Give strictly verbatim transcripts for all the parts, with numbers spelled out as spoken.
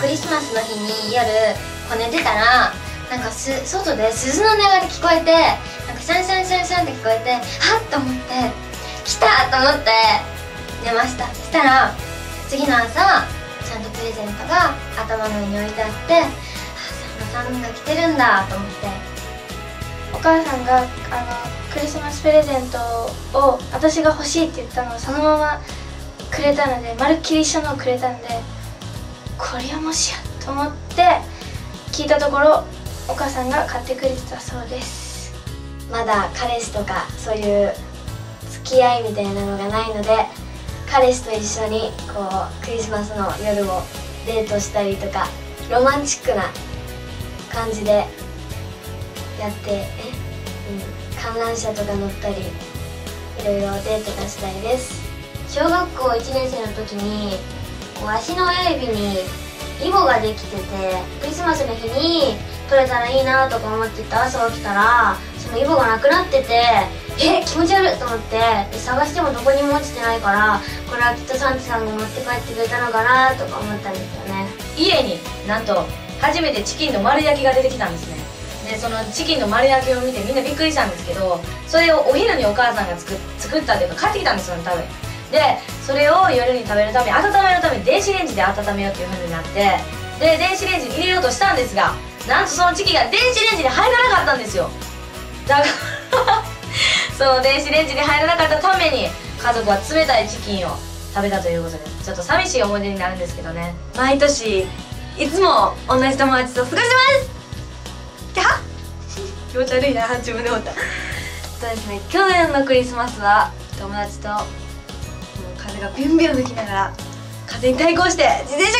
クリスマスの日に夜こう寝てたらなんかす外で鈴の音が聞こえて、なんかシャンシャンシャンシャンって聞こえて、はっと思って来たと思って寝ました。そしたら次の朝ちゃんとプレゼントが頭の上に置いてあって、あ、サンタさんが来てるんだと思って。 お母さんがあのクリスマスプレゼントを私が欲しいって言ったのをそのままくれたので、まるっきり一緒のをくれたんで、これはもしやと思って聞いたところ、お母さんが買ってくれてたそうです。 まだ彼氏とかそういう付き合いみたいなのがないので、彼氏と一緒にこうクリスマスの夜をデートしたりとか、ロマンチックな感じでやって、え、うん、観覧車とか乗ったりいろいろデートがしたいです。小学校いちねん生の時にこう足の親指にイボができてて、クリスマスの日に取れたらいいなとか思ってて、朝起きたらそのイボがなくなってて、え、気持ち悪いと思って、で探してもどこにも落ちてないから、これはきっとサンタさんが持って帰ってくれたのかなとか思ったんですよね。 家になんと初めてチキンの丸焼きが出てきたんですね。でそのチキンの丸焼きを見てみんなびっくりしたんですけど、それをお昼にお母さんが作作ったっていうか買ってきたんですよね、多分。でそれを夜に食べるために、温めるために電子レンジで温めようっていう風になって、で電子レンジに入れようとしたんですが、なんとそのチキンが電子レンジに入らなかったんですよ。だからその電子レンジに入らなかったために家族は冷たいチキンを食べたということで、ちょっと寂しい思い出になるんですけどね。毎年いつも同じ友達と過ごしてますキャッ気持ち悪いな、自分で思ったそうですね、去年のクリスマスは友達ともう風がビュンビュン吹きながら風に対抗して自転車こいでました。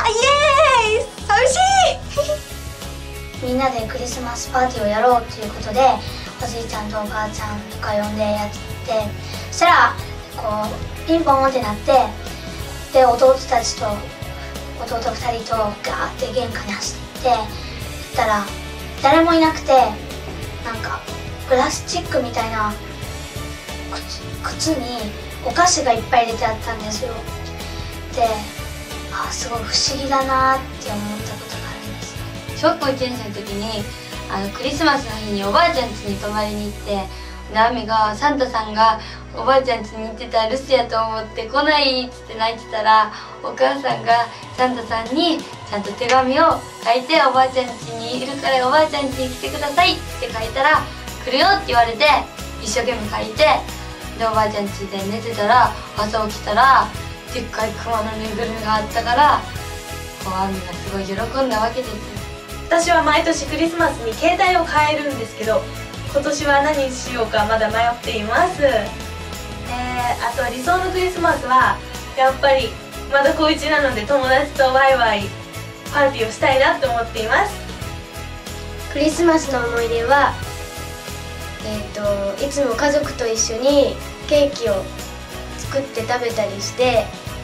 イエーイ寂しいみんなでクリスマスパーティーをやろうということで、おじいちゃんとおばあちゃんとか呼んでやって、そしたらこうピンポンってなって、で弟たちと弟ふたりとガーって玄関に走って行ったら誰もいなくて、なんかプラスチックみたいな靴にお菓子がいっぱい入れてあったんですよ。で、あ、すごい不思議だなって思ったことがあるんですよ。小学校いちねん生の時にあのクリスマスの日におばあちゃん家に泊まりに行って、でアミがサンタさんがおばあちゃん家に行ってたら留守やと思って来ないっつって泣いてたら、お母さんがサンタさんにちゃんと手紙を書いて、おばあちゃん家にいるからおばあちゃん家に来てくださいって書いたら、来るよって言われて一生懸命書いて、でおばあちゃん家で寝てたら朝起きたらでっかいクマのぬいぐるみがあったから、こうアミがすごい喜んだわけです。 私は毎年クリスマスに携帯を変えるんですけど、今年は何にしようかまだ迷っています。えー、あと理想のクリスマスはやっぱりまだ高いちなので友達とワイワイパーティーをしたいなと思っています。 クリスマスの思い出は、えーと、いつも家族と一緒にケーキを作って食べたりして、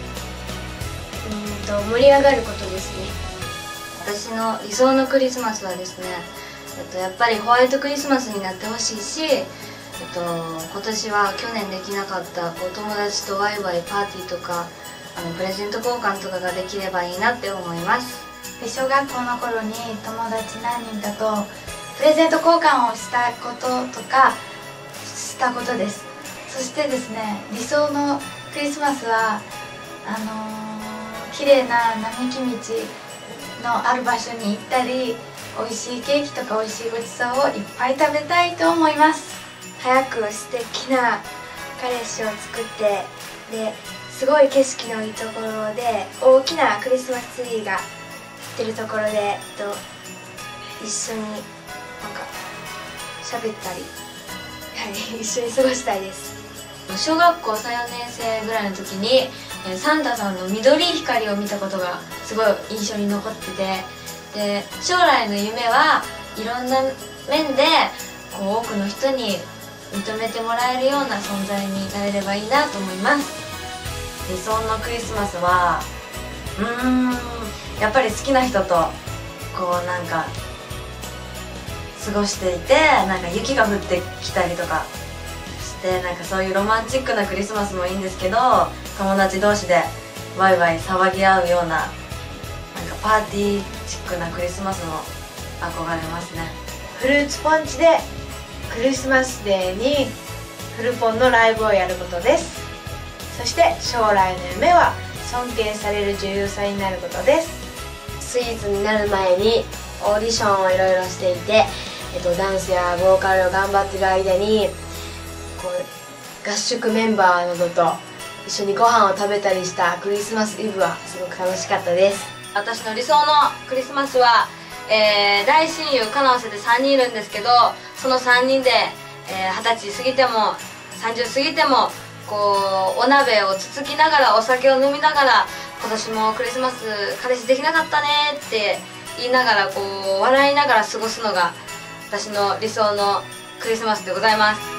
うんと盛り上がることですね。 私の理想のクリスマスはですね、えっと、やっぱりホワイトクリスマスになってほしいし、えっと、今年は去年できなかったこう友達とワイワイパーティーとかあのプレゼント交換とかができればいいなって思います。 で小学校の頃に友達何人かとプレゼント交換をしたこととかしたことです。そしてですね、理想のクリスマスはあのー、綺麗な並木道のある場所に行ったり、美味しいケーキとか美味しいごちそうをいっぱい食べたいと思います。 早く素敵な彼氏を作って、ですごい景色のいいところで大きなクリスマスツリーが出るところで、えっと、一緒になんか喋ったり、はい、一緒に過ごしたいです。 小学校さん、よねん生ぐらいの時にサンタさんの緑い光を見たことがすごい印象に残ってて、で将来の夢はいろんな面でこう多くの人に認めてもらえるような存在になれればいいなと思います。 理想のクリスマスはうーんやっぱり好きな人とこうなんか過ごしていて、なんか雪が降ってきたりとかして、なんかそういうロマンチックなクリスマスもいいんですけど、友達同士でワイワイ騒ぎ合うようななんかパーティーチックなクリスマスも憧れますね。 フルーツポンチでクリスマスデーにフルポンのライブをやることです。そして将来の夢は尊敬される女優さんになることです。 スイーツになる前にオーディションをいろいろしていて、えっと、ダンスやボーカルを頑張ってる間にこう合宿メンバーなどと一緒にご飯を食べたりしたクリスマスイブはすごく楽しかったです。 私の理想のクリスマスは、えー、大親友カナ合わせてさんにんいるんですけど、そのさんにんではたち過ぎてもさんじゅう過ぎてもこうお鍋をつつきながらお酒を飲みながら、今年もクリスマス彼氏できなかったねって言いながらこう笑いながら過ごすのが私の理想のクリスマスでございます。